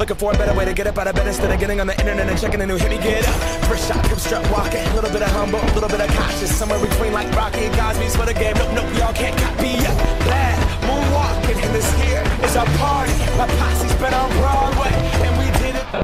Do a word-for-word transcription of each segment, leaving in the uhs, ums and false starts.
Looking for a better way to get up out of bed instead of getting on the internet and checking a new hit. Me get up, first shot, come strut walking. A little bit of humble, a little bit of cautious. Somewhere between like Rocky and Cosby's for the game. Nope, nope, y'all can't copy yet. Bad moonwalking, and this here is a party. My posse's been on Broadway, and we did it.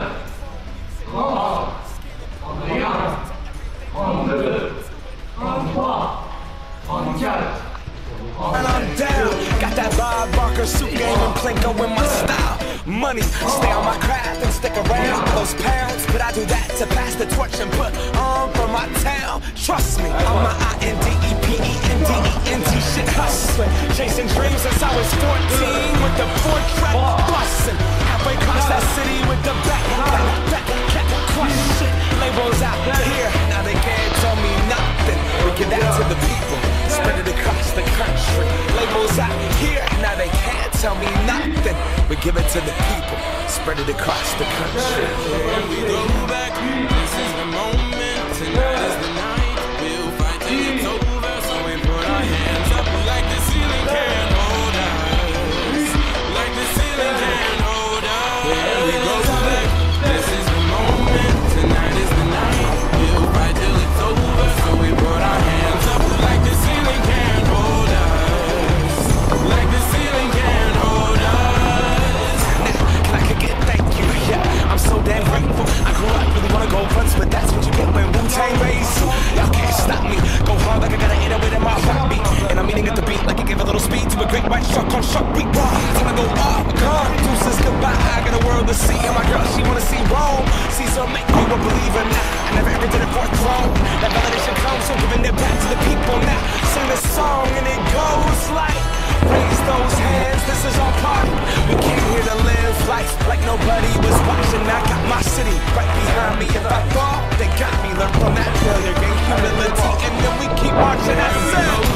And I'm down, got that Bob Barker suit game and Plinko in my style. Money, stay on my craft and stick around for those pounds. But I do that to pass the torch and put on for my town. Trust me, I'm my I N D E P E N D E N T shit hustling. Chasing dreams since I was fourteen with the four track bustin'. Halfway across that city with the back, back, back, back, crush shit. Labels out here, now they can't tell me nothing. We give that to the people, spread it across the country. Labels out here, now they can't tell me nothing. We give it to the people, spread it across the country. When we go back, this is the moment, tonight is the night. We'll fight till it's over, so we put our hands up like the ceiling can't hold us. Like the ceiling can't hold us. When we go back, this is the moment, tonight is the night. We'll fight till it's over, so we put our hands up like the ceiling can't hold us. Like the ceiling can't hold us. Now, I could get thank you, yeah, I'm so damn grateful. I grew up really wanna go fronts, but that's what you get when Wu-Tang raised you. Y'all can't stop me, go hard like I gotta eat it with my heartbeat. And I'm eating at the beat like it gave a little speed to a great white shark on shark beat. Raw, time to go off, gone, deuces goodbye. I got a world to see, and my girl, she wanna see Rome. Caesar make me a believer now. I never ever did it for a throne. That validation comes, so giving it back to the people now. Sing the song and it goes like, raise those hands, this is our party. We came here to live life like nobody was watching. I got my city right behind me. If I fall, they got me. Learn from that failure, gain humility, and then we keep marching. That's it.